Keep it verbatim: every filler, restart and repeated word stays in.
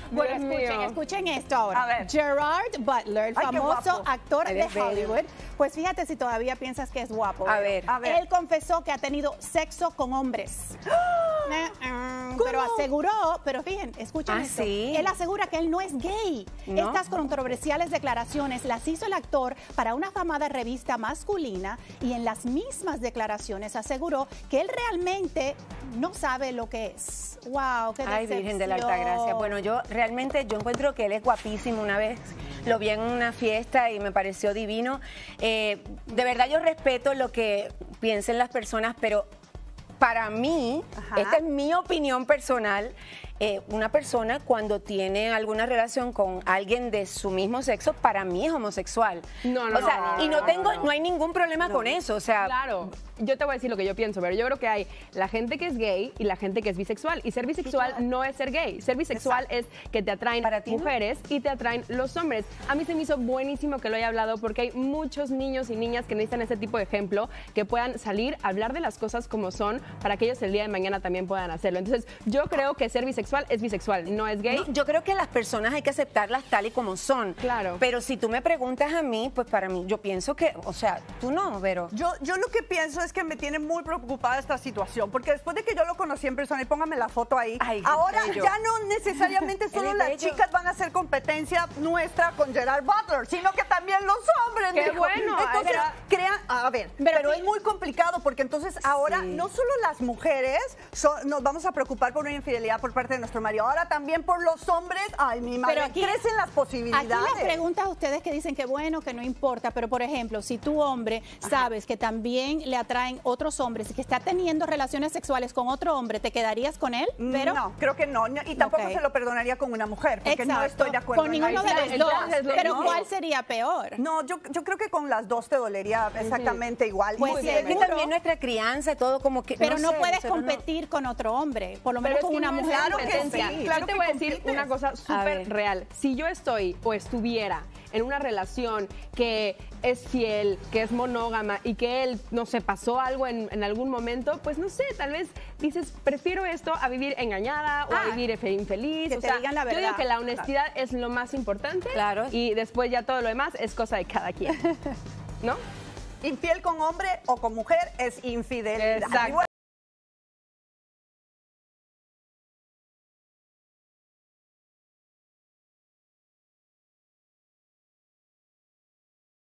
Bueno, Dios escuchen, mío. escuchen esto ahora. A ver. Gerard Butler, el Ay, qué famoso guapo. actor Él de es bello. Hollywood. Pues fíjate si todavía piensas que es guapo. A Vero. ver. A ver. Él confesó que ha tenido sexo con hombres. Eh, eh, Pero aseguró, pero fíjense, escuchen Ah, esto. ¿sí? Él asegura que él no es gay. ¿No? Estas controversiales declaraciones las hizo el actor para una afamada revista masculina y en las mismas declaraciones aseguró que él realmente no sabe lo que es. Wow, qué Ay, decepción. Virgen de la Altagracia. Bueno, yo realmente yo encuentro que él es guapísimo. Una vez lo vi en una fiesta y me pareció divino. Eh, de verdad yo respeto lo que piensen las personas, pero para mí, Ajá. esta es mi opinión personal, eh, una persona cuando tiene alguna relación con alguien de su mismo sexo, para mí es homosexual. No, no, o sea, no, no, y no no, tengo, no. no hay ningún problema con eso. O sea, Claro, yo te voy a decir lo que yo pienso, pero yo creo que hay la gente que es gay y la gente que es bisexual. Y ser bisexual no es ser gay. Ser bisexual es que te atraen ¿Para ti no? mujeres y te atraen los hombres. A mí se me hizo buenísimo que lo haya hablado porque hay muchos niños y niñas que necesitan ese tipo de ejemplo, que puedan salir a hablar de las cosas como son para que ellos el día de mañana también puedan hacerlo. Entonces, yo creo que ser bisexual es bisexual, no es gay. no, yo creo que las personas hay que aceptarlas tal y como son. Claro. Pero si tú me preguntas a mí, pues para mí, yo pienso que, o sea, tú no, Vero. Yo, yo lo que pienso es que me tiene muy preocupada esta situación, porque después de que yo lo conocí en persona, y póngame la foto ahí, Ay, qué ahora bello. ya no necesariamente Él solo es las bello. chicas van a hacer competencia nuestra con Gerard Butler, sino que también los hombres. ¡Qué mijo. bueno! Entonces, Era- crean, a ver, Pero pero, sí. es muy complicado, porque entonces ahora Sí. no solo las mujeres son- nos vamos a preocupar por una infidelidad por parte de nuestro marido, ahora también por los hombres. Ay, mi madre, Pero aquí- crecen las Aquí posibilidades. les preguntas a ustedes que dicen que bueno, que no importa, pero por ejemplo, si tu hombre sabes que también le atraen otros hombres y que está teniendo relaciones sexuales con otro hombre, ¿te quedarías con él? Pero No, creo que no, y tampoco Ok. se lo perdonaría con una mujer, porque no exacto, estoy de acuerdo. con en ninguno de eso. los dos. Entonces, Pero no. ¿cuál sería peor? No, yo, yo creo que con las dos te dolería exactamente igual. Pues Y sí, si Es que seguro. también nuestra crianza, todo como que. Pero no, sé, puedes nosotros no- competir con otro hombre, por lo Pero menos es con que una no es mujer. Claro que competencia. sí, claro Yo te que voy a decir compites. una cosa ver. súper real. Si yo estoy o estuviera en una relación que es fiel, que es monógama y que él, no sé, pasó algo en, en algún momento, pues no sé, tal vez dices, prefiero esto a vivir engañada o Ah, a vivir fe- infeliz. que o te sea, digan la yo digo verdad. que la honestidad es lo más importante. Claro. Y después ya todo lo demás es cosa de cada quien. ¿No? Infiel con hombre o con mujer es infidelidad. Exacto. Igual